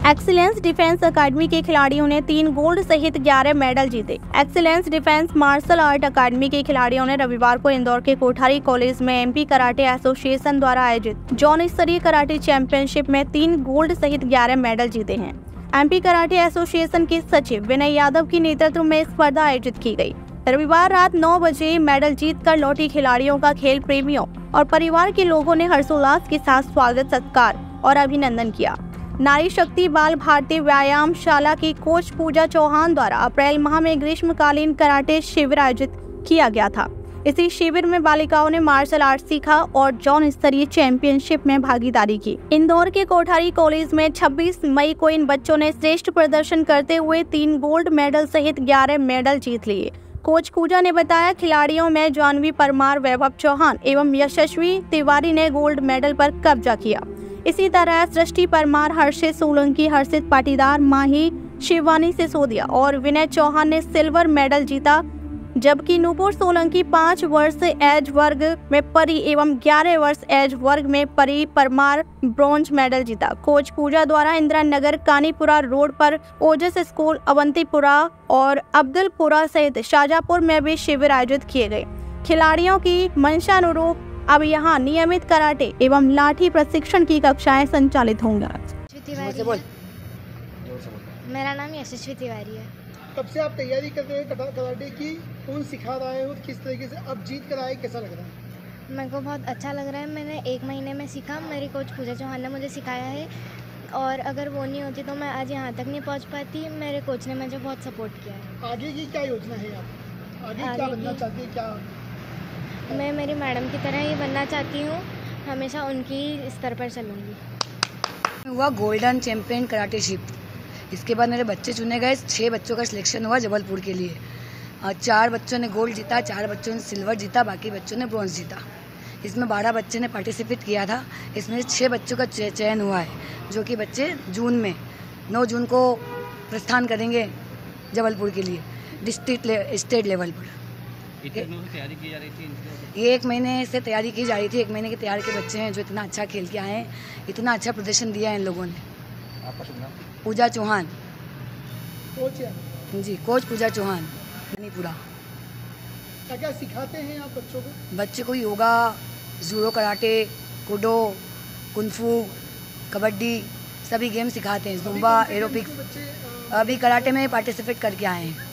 Excellence defence अकादमी के खिलाड़ियों ने 3 गोल्ड सहित 11 मेडल जीते। Excellence defence martial art academy के खिलाड़ियों ने रविवार को इंदौर के कोठारी कॉलेज में एमपी कराटे एसोसिएशन द्वारा आयोजित जोन स्तरीय कराटे चैंपियनशिप में 3 गोल्ड सहित 11 मेडल जीते हैं। एमपी कराटे एसोसिएशन के सचिव विनय यादव के नेतृत्व में स्पर्धा आयोजित की गई। रविवार रात 9 बजे मेडल जीतकर लौटी खिलाड़ियों का खेल प्रेमियों और परिवार के लोगों ने हर्षोल्लास के साथ स्वागत, सत्कार और अभिनंदन किया। नारी शक्ति बाल भारतीय व्यायामशाला की कोच पूजा चौहान द्वारा अप्रैल माह में ग्रीष्मकालीन कराटे शिविर आयोजित किया गया था। इसी शिविर में बालिकाओं ने मार्शल आर्ट सीखा और जोन स्तरीय चैंपियनशिप में भागीदारी की। इंदौर के कोठारी कॉलेज में 26 मई को इन बच्चों ने श्रेष्ठ प्रदर्शन करते हुए 3 गोल्ड मेडल सहित 11 मेडल जीत लिए। कोच पूजा ने बताया, खिलाड़ियों में जानवी परमार, वैभव चौहान एवं यशस्वी तिवारी ने गोल्ड मेडल पर कब्जा किया। इसी तरह सृष्टि परमार, हर्षित सोलंकी, हर्षित पाटीदार, माही, शिवानी सिसोदिया और विनय चौहान ने सिल्वर मेडल जीता, जबकि नूपुर सोलंकी 5 वर्ष एज वर्ग में परी एवं 11 वर्ष एज वर्ग में परी परमार ब्रॉन्ज मेडल जीता। कोच पूजा द्वारा इंदिरा नगर, कानीपुरा रोड पर ओजस स्कूल, अवंतीपुरा और अब्दुलपुरा सहित शाहजहांपुर में भी शिविर आयोजित किए गए। खिलाड़ियों की मंशानुरूप अब यहाँ नियमित कराटे एवं लाठी प्रशिक्षण की कक्षाएं संचालित होंगी। मेरा नाम यशस्वी तिवारी है। कब से आप तैयारी कर रहे हैं कराटे की? कौन सिखा रहा है और किस तरीके से अब जीत कर आए, कैसा लग रहा है? मेरे को बहुत अच्छा लग रहा है। मैंने 1 महीने में सीखा। मेरी कोच पूजा चौहान ने मुझे सिखाया है और अगर वो नहीं होती तो मैं आज यहाँ तक नहीं पहुँच पाती। मेरे कोच ने मुझे बहुत सपोर्ट किया है। आगे की क्या योजना है आप? आगे क्या बनना चाहती है? क्या मैं मेरी मैडम की तरह ही बनना चाहती हूँ। हमेशा उनकी स्तर पर चलूँगी। हुआ गोल्डन चैंपियन कराटेशिप। इसके बाद मेरे बच्चे चुने गए। 6 बच्चों का सिलेक्शन हुआ जबलपुर के लिए। 4 बच्चों ने गोल्ड जीता, 4 बच्चों ने सिल्वर जीता, बाकी बच्चों ने ब्रॉन्ज जीता। इसमें 12 बच्चे ने पार्टिसिपेट किया था। इसमें 6 बच्चों का चयन हुआ है, जो कि बच्चे जून में 9 जून को प्रस्थान करेंगे जबलपुर के लिए डिस्ट्रिक्ट स्टेट लेवल पर। तैयारी की जा रही थी? ये 1 महीने से तैयारी की जा रही थी। 1 महीने के तैयार के बच्चे हैं जो इतना अच्छा खेल के आए हैं, इतना अच्छा प्रदर्शन दिया है इन लोगों ने। आपका शुभ नाम? पूजा चौहान। कोच है जी, कोच पूजा चौहान, मणिपुरा। क्या सिखाते हैं आप बच्चों को? बच्चे को yoga, judo, karate, kudo, kung fu, kabaddi सभी गेम सिखाते हैं। Zumba, aerobics. अभी कराटे में पार्टिसिपेट करके आए हैं।